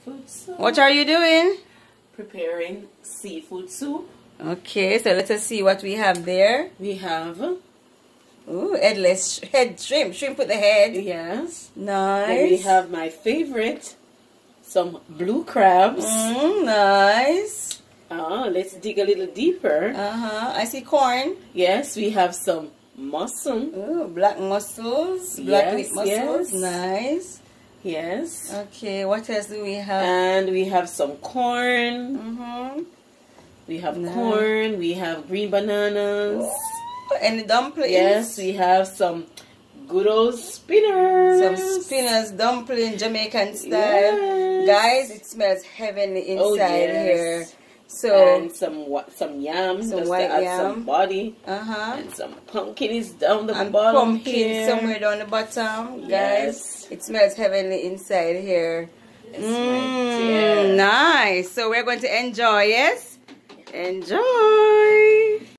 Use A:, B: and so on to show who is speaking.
A: seafood soup.
B: What are you doing?
A: Preparing seafood soup.
B: Okay, so let us see what we have there.
A: We have
B: head shrimp. Shrimp with the head.
A: yes.
B: Nice.
A: Then we have my favorite, some blue crabs.
B: Nice.
A: Let's dig a little deeper.
B: I see corn.
A: Yes, we have some mussel.
B: Ooh, black mussels. Black lip mussels.
A: Yes.
B: Nice.
A: Yes.
B: Okay, what else do we have?
A: And we have some corn. We have corn. We have green bananas.
B: And the dumplings.
A: Yes, we have some good old spinners.
B: Some spinners, dumpling, Jamaican style.
A: Yes.
B: Guys, it smells heavenly inside here. So
A: and some yams,
B: some
A: just
B: white
A: to add
B: yam.
A: some body.
B: And
A: some pumpkin is down the bottom
B: pumpkin
A: here.
B: somewhere down the bottom.
A: Yes.
B: Guys, it smells heavenly inside here.
A: Yes, my dear.
B: Nice. So we're going to enjoy, yes? Enjoy.